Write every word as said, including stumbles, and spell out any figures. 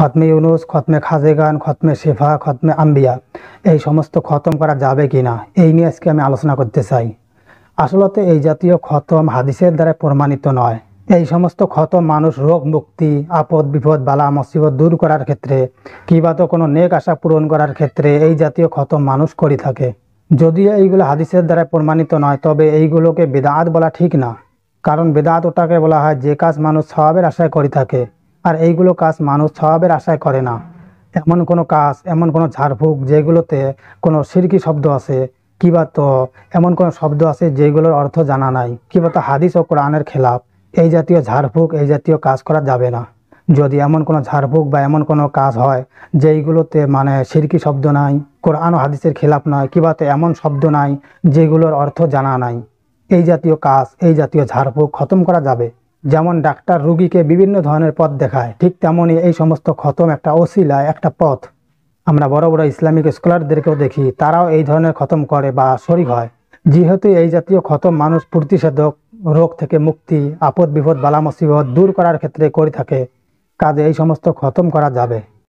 খতমে ইউনুস, খতমে খাজেগান, খতমে শেফা, খতমে আম্বিয়া এই সমস্ত খতম করা যাবে কিনা এই নিয়ে আজকে আমি আলোচনা করতে চাই। আসলে এই জাতীয় খতম হাদিসের দ্বারা প্রমাণিত নয়। এই সমস্ত খতম মানুষ রোগ মুক্তি, আপদ বিপদ, বালা মুসিবত দূর করার ক্ষেত্রে কিংবা তো কোনো নেক আশা পূরণ করার ক্ষেত্রে এই জাতীয় খতম মানুষ করে থাকে। যদিও এইগুলো হাদিসের দ্বারা প্রমাণিত নয়, তবে এইগুলোকে বেদাত বলা ঠিক না। কারণ বেদাত ওটাকে বলা হয় যে কাজ মানুষ সওয়াবের আশায় করে থাকে, আর এইগুলো কাজ মানুষ সওয়াবের আশায় করে না। এমন কোনো কাজ, এমন কোনো ঝাড়ফুঁক যেগুলোতে কোনো শিরকি শব্দ আছে, কিবা তো এমন কোনো শব্দ আছে যেগুলোর অর্থ জানা নাই, কিবা তো হাদিস ও কোরআনের খেলাফ, এই জাতীয় ঝাড়ফুঁক, এই জাতীয় কাজ করা যাবে না। যদি এমন কোনো ঝাড়ফুঁক বা এমন কোনো কাজ হয় যেইগুলোতে মানে শিরকি শব্দ নাই, কোরআন ও হাদিসের খেলাফ নয়, কিবা তো এমন শব্দ নাই যেগুলোর অর্থ জানা নাই, এই জাতীয় কাজ, এই জাতীয় ঝাড়ফুঁক খতম করা যাবে। যেমন ডাক্তার রুগীকে বিভিন্ন ধরনের পথ দেখায়, ঠিক তেমনই এই সমস্ত খতম একটা ওসিলা, একটা পথ। আমরা বড় বড় ইসলামিক স্কলারদেরকেও দেখি, তারাও এই ধরনের খতম করে বা শরীক হয়। যেহেতু এই জাতীয় খতম মানুষ প্রতিষেধক, রোগ থেকে মুক্তি, আপদ বিপদ, বালা মুসিবত দূর করার ক্ষেত্রে করে থাকে, কাজে এই সমস্ত খতম করা যাবে।